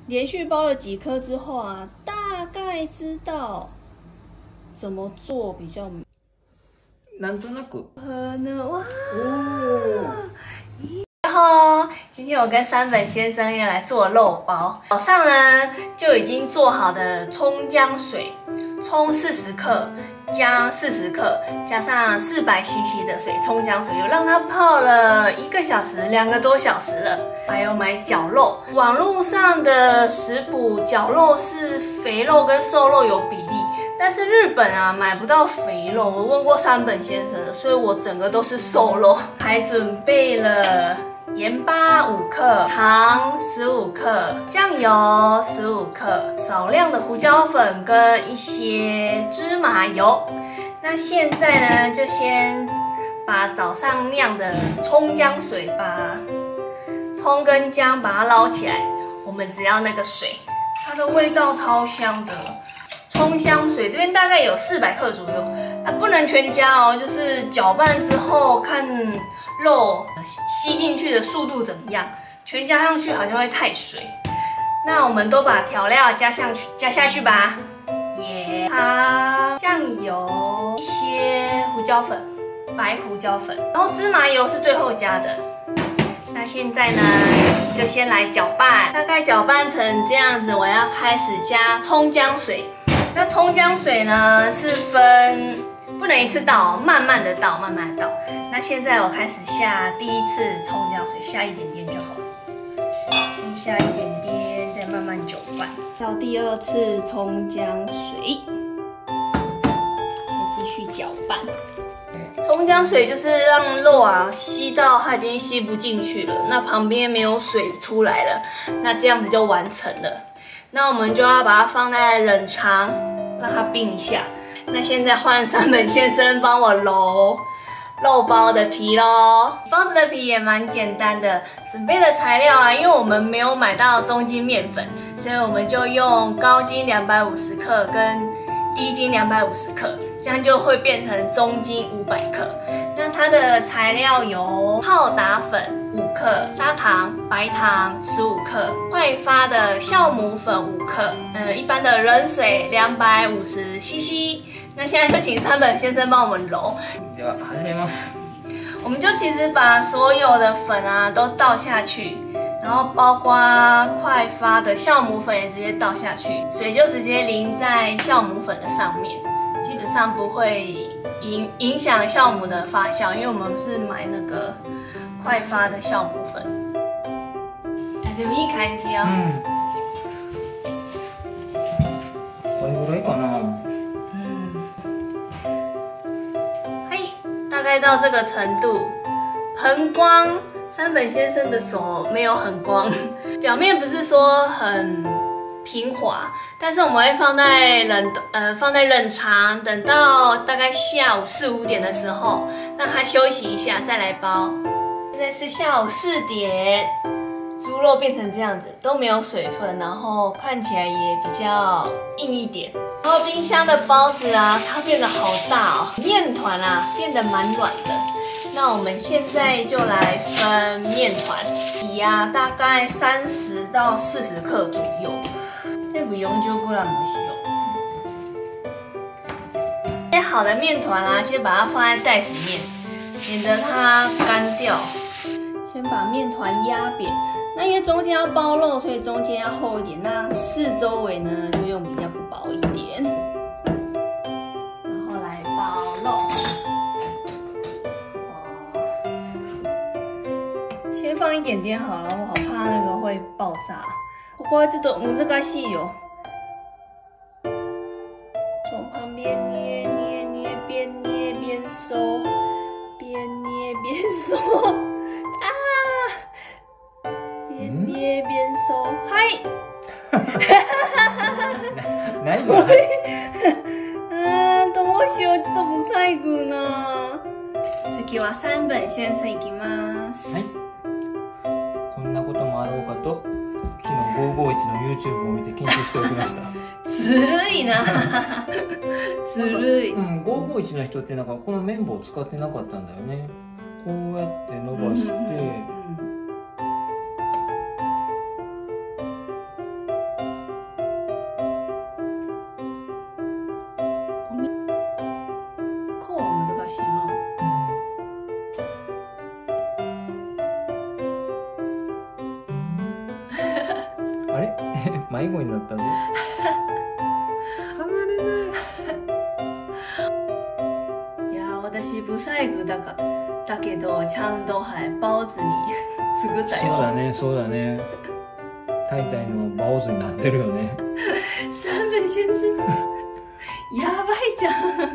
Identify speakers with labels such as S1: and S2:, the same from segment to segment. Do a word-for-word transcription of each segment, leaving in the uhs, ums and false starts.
S1: 连续包了几颗之后啊，大概知道怎么做比较。
S2: なんとなく。
S1: 可能哇。
S3: 然后今天我跟山本先生要来做肉包。早上呢就已经做好的葱姜水，葱四十克，姜四十克，加上四百 C C 的水，葱姜水，有让它泡了一个小时，两个多小时了。还有买绞肉，网络上的食谱绞肉是肥肉跟瘦肉有比例。但是日本啊买不到肥肉，我问过山本先生了，所以我整个都是瘦肉。还准备了盐巴五克，糖十五克，酱油十五克，少量的胡椒粉跟一些芝麻油。那现在呢，就先把早上酿的葱姜水，把葱跟姜把它捞起来，我们只要那个水，它的味道超香的。葱香水这边大概有四百克左右，那不能全加哦，就是搅拌之后看肉吸进去的速度怎么样，全加上去好像会太水。那我们都把调料加上去，加下去吧。盐、糖、酱油、一些胡椒粉、白胡椒粉，然后芝麻油是最后加的。那现在呢，就先来搅拌，大概搅拌成这样子，我要开始加葱姜水。那葱姜水呢是分不能一次倒，慢慢的倒，慢慢的倒。那现在我开始下第一次葱姜水，下一点点就好了，先下一点点，再慢慢搅拌。
S1: 到第二次葱姜水，再继续搅拌。
S3: 葱姜水就是让肉啊吸到它已经吸不进去了，那旁边没有水出来了，那这样子就完成了。那我们就要把它放在冷藏，让它冰一下。那现在换山本先生帮我揉肉包的皮咯。包子的皮也蛮简单的，准备的材料啊，因为我们没有买到中筋面粉，所以我们就用高筋两百五十克跟低筋两百五十克，这样就会变成中筋五百克。那它的材料有泡打粉五克，砂糖、白糖十五克，快发的酵母粉五克，呃，一般的冷水两百五十 C C。那现在就请山本先生帮我们揉。
S2: では始めます。
S3: 我们就其实把所有的粉啊都倒下去，然后包括快发的酵母粉也直接倒下去，水就直接淋在酵母粉的上面，基本上不会影影响酵母的发酵，因为我们是买那个快发的酵母粉。哎，でもいい感じよ。
S2: うん。これぐらいかな。
S3: 大概到这个程度，很光。山本先生的手没有很光，表面不是说很平滑，但是我们会放在冷呃放在冷藏，等到大概下午四五点的时候，让它休息一下再来包。现在是下午四点，猪肉变成这样子，都没有水分，然后看起来也比较硬一点。然后冰箱的包子啊，它变得好大哦，面团啊变得蛮软的。那我们现在就来分面团，皮啊大概三十到四十克左右。这不用就过来不是哦。切好的面团啊，先把它放在袋子里面，免得它干掉。
S1: 先把面团压扁，那因为中间要包肉，所以中间要厚一点，那四周围呢就用比较薄一点，然后来包肉。先放一点点好了，我好怕那个会爆炸。ここはちょっと難しいよ。从旁边捏捏捏，边捏边收，边捏边收。边捏边收，はい
S2: 何が
S1: あー、どうしよう、ちょっと不細工な。次は山本先生いきます。
S2: はい。こんなこともあろうかと、昨日ごーごーいちの YouTube を見て研究しておきました。
S1: ずるいな。ずるい。
S2: うん、ごーごーいちの人ってなんかこの綿棒を使ってなかったんだよね。こうやって伸ばして、 迷子になったぜ。離れない。
S3: いや、私不細工だかだけどちゃんとはい包子に作ったよ。
S2: そうだね、そうだね。タイタイのバオズになってるよね。
S3: 三本先生、やばいじゃん。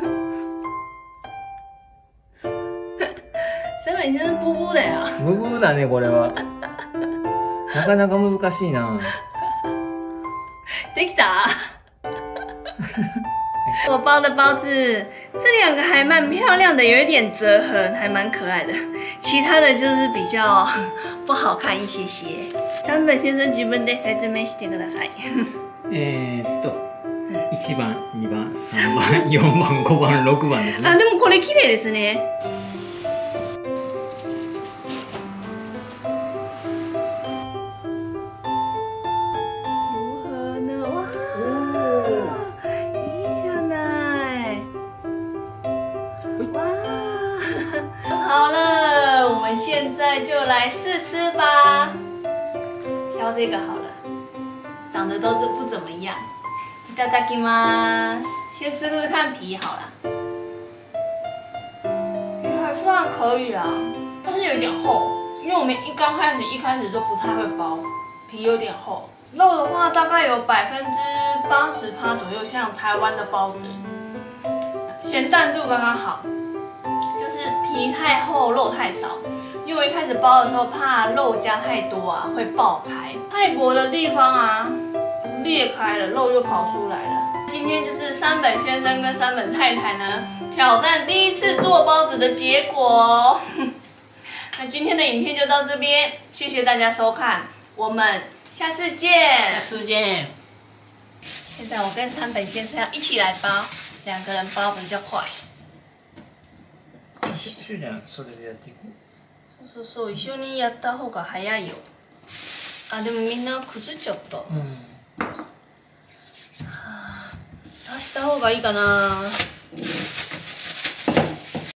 S3: 三本先生ブブだよ。
S2: ブブーだね、これは。なかなか難しいな。
S3: できた？我包的包子，这两个还蛮漂亮的，有一点折痕，还蛮可爱的。其他的就是比较不好看一些些。三本先生自分で説明してください。
S2: えーっと、いちばん、にばん、さんばん、よんばん、ごばん、ろくばんですね。
S3: あ、でもこれ綺麗ですね。好了，我们现在就来试吃吧。挑这个好了，长得都是不怎么样。いただきます。先吃吃看皮好了，皮还算可以啊，但是有点厚，因为我们一刚开始一开始就不太会包，皮有点厚。肉的话大概有百分之八十趴左右，像台湾的包子，咸淡度刚刚好。皮太厚，肉太少，因为我一开始包的时候怕肉加太多啊会爆开，太薄的地方啊裂开了，肉就跑出来了。今天就是三本先生跟三本太太呢挑战第一次做包子的结果。那今天的影片就到这边，谢谢大家收看，我们下次见。
S2: 下次见。
S3: 现在我跟三本先生要一起来包，两个人包比较快。
S2: シュちゃん、それでやっていく。
S3: そうそうそう、一緒にやった方が早いよ。あ、でもみんな崩っちゃった。
S2: うん。
S3: はあ、出した方がいいかな。